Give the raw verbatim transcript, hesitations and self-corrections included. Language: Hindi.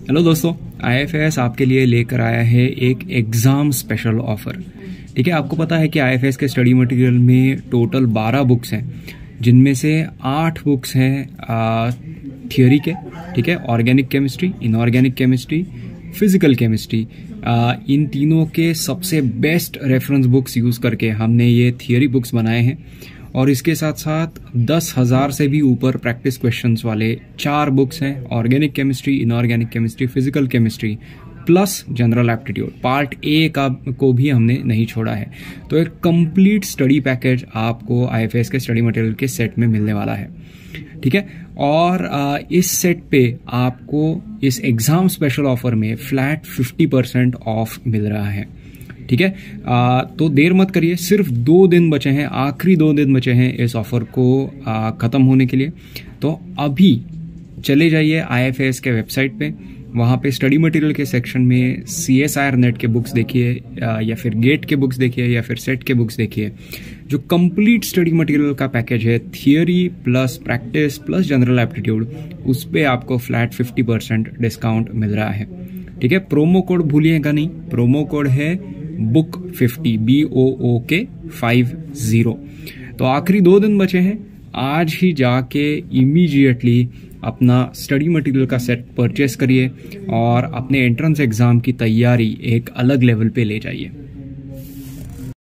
हेलो दोस्तों, आई एफ एस आपके लिए लेकर आया है एक एग्ज़ाम स्पेशल ऑफर। ठीक है, आपको पता है कि आई एफ एस के स्टडी मटेरियल में टोटल बारह बुक्स हैं, जिनमें से आठ बुक्स हैं थियोरी के। ठीक है, organic chemistry, inorganic chemistry, physical chemistry, इन तीनों के सबसे बेस्ट रेफरेंस बुक्स यूज़ करके हमने ये थियोरी बुक्स बनाए हैं। और इसके साथ साथ दस हज़ार से भी ऊपर प्रैक्टिस क्वेश्चंस वाले चार बुक्स हैं, organic chemistry, inorganic chemistry, physical chemistry plus general aptitude. Part A का को भी हमने नहीं छोड़ा है। तो एक कंप्लीट स्टडी पैकेज आपको आई एफ एस के स्टडी मटेरियल के सेट में मिलने वाला है। ठीक है, और आ, इस सेट पे आपको इस एग्ज़ाम स्पेशल ऑफर में फ्लैट फिफ्टी परसेंट ऑफ मिल रहा है। ठीक है, आ, तो देर मत करिए, सिर्फ दो दिन बचे हैं, आखिरी दो दिन बचे हैं इस ऑफर को आ, ख़त्म होने के लिए। तो अभी चले जाइए आई एफ एस के वेबसाइट पे, वहाँ पे स्टडी मटेरियल के सेक्शन में C S I R net के बुक्स देखिए, या फिर गेट के बुक्स देखिए, या फिर सेट के बुक्स देखिए। जो कंप्लीट स्टडी मटेरियल का पैकेज है, theory plus practice plus general aptitude, उस पर आपको फ्लैट फिफ्टी परसेंट डिस्काउंट मिल रहा है। ठीक है, प्रोमो कोड भूलिएगा नहीं, प्रोमो कोड है book fifty, B O O K five zero. तो आखिरी दो दिन बचे हैं, आज ही जाके इमीडिएटली अपना स्टडी मटेरियल का सेट परचेस करिए और अपने एंट्रेंस एग्जाम की तैयारी एक अलग लेवल पे ले जाइए।